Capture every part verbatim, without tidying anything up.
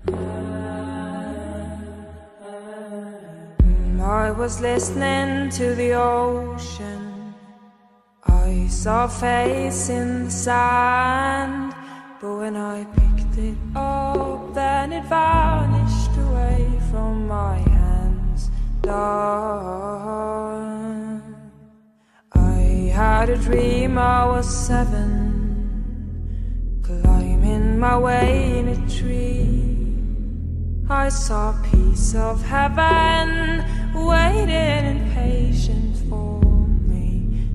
I was listening to the ocean. I saw a face in the sand, but when I picked it up, then it vanished away from my hands. Dawn. I had a dream I was seven, climbing my way in a tree. I saw a piece of heaven waiting impatient for me,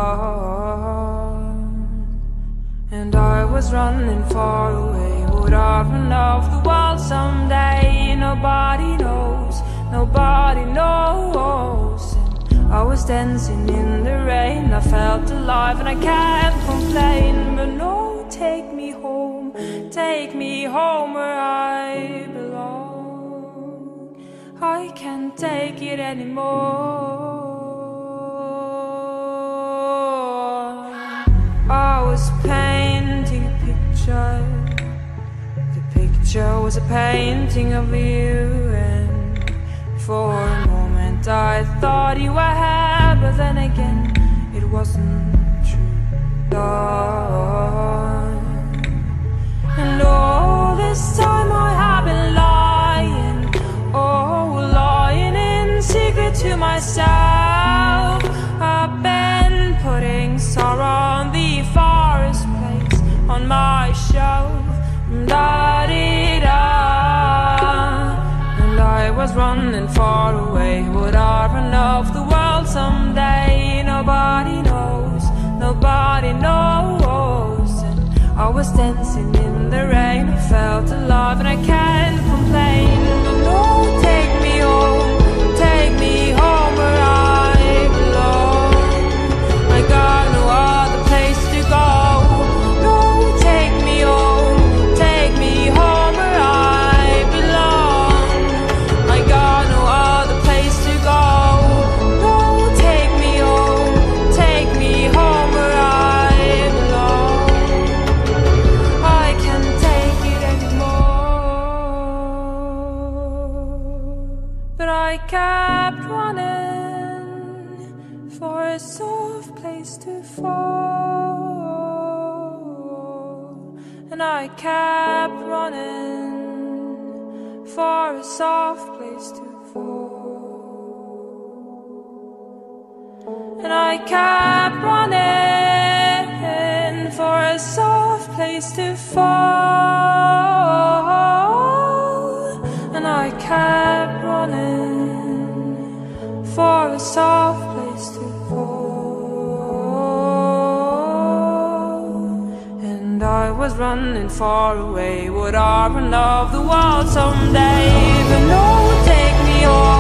dawn. And I was running far away, would I run off the world someday? Nobody knows, nobody knows. And I was dancing in the rain, I felt alive and I can't complain. But no, take me home, take me home where I belong. I can't take it anymore. I was painting a picture. The picture was a painting of you, and for a moment I thought you were here, but then again it wasn't true, dawn. And all this time I have been lying, oh, lying in secret to myself. I've been putting sorrow on the forest place on my shelf. Da-dee-da. And I was running far away, would I run off the world someday? Nobody knows, nobody knows. And I was dancing in the rain, I felt alive and I can't complain. But no, take me home, take me home where I belong. I got no other place to go. No, take me home, take me home where I belong. I got no other place to go. No, take me home, take me home where I belong. I can't take it anymore. But I kept running for a soft place to fall. And I kept running for a soft place to fall. And I kept running for a soft place to fall. And I kept running for a soft place to fall. And I was running far away, would I run off the world someday? But no, take me home.